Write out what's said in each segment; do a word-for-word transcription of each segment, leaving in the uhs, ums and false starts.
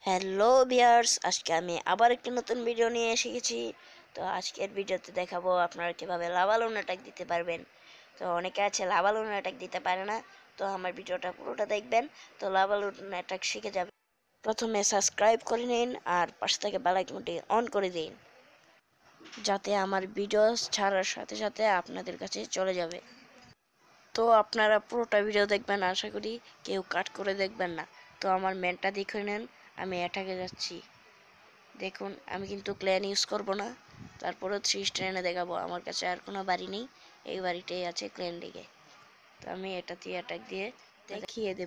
Hello viewers, আজকে আমি আবার একটি নতুন ভিডিও নিয়ে এসে গেছি। তো আজকের ভিডিওতে দেখাবো আপনারা কিভাবে লাভা লোন অ্যাটাক দিতে পারবেন। তো অনেকে আছে লাভা লোন অ্যাটাক দিতে পারে না, তো আমার ভিডিওটা পুরোটা দেখবেন, তো লাভা লোন অ্যাটাক শিখে যাবে। প্রথমে সাবস্ক্রাইব করে নিন আর পাশে থেকে বেল আইকনটি অন করে দিন, যাতে আমার ভিডিও ছাড়ার সাথে সাথে আপনাদের কাছে চলে যাবে। তো আপনারা পুরোটা ভিডিও দেখবেন, আশা করি কেউ কাট করে দেখবেন না। তো আমার মেনটা দেখে নেন, আমি অ্যাটাকে যাচ্ছি। দেখুন আমি কিন্তু ক্ল্যান ইউজ করব না, তারপরে থ্রি স্ট্যান্ডে দেখাবো। আমার কাছে আর কোনো বাড়ি নেই, এই বাড়িটাই আছে ক্ল্যান লিগে। তো আমি এটা দিয়ে অ্যাটাক দিয়ে দেখিয়ে দেব।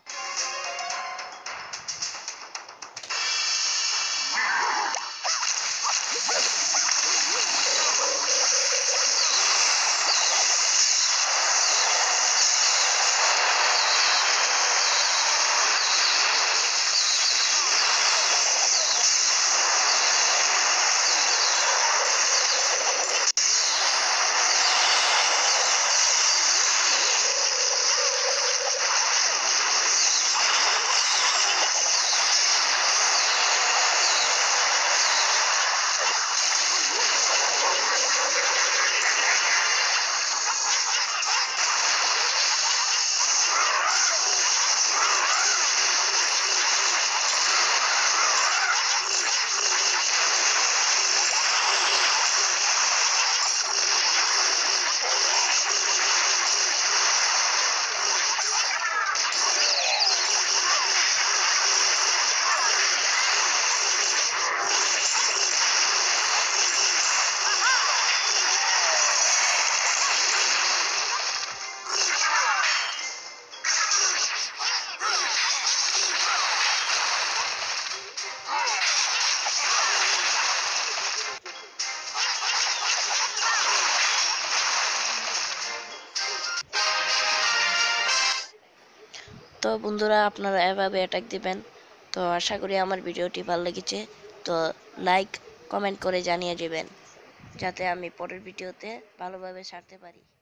তো বন্ধুরা, আপনারা এভাবে অ্যাটাক দিবেন। তো আশা করি আমার ভিডিওটি ভালো লেগেছে। তো লাইক কমেন্ট করে জানিয়ে দিবেন, যাতে আমি পরের ভিডিওতে ভালোভাবে ছাড়তে পারি।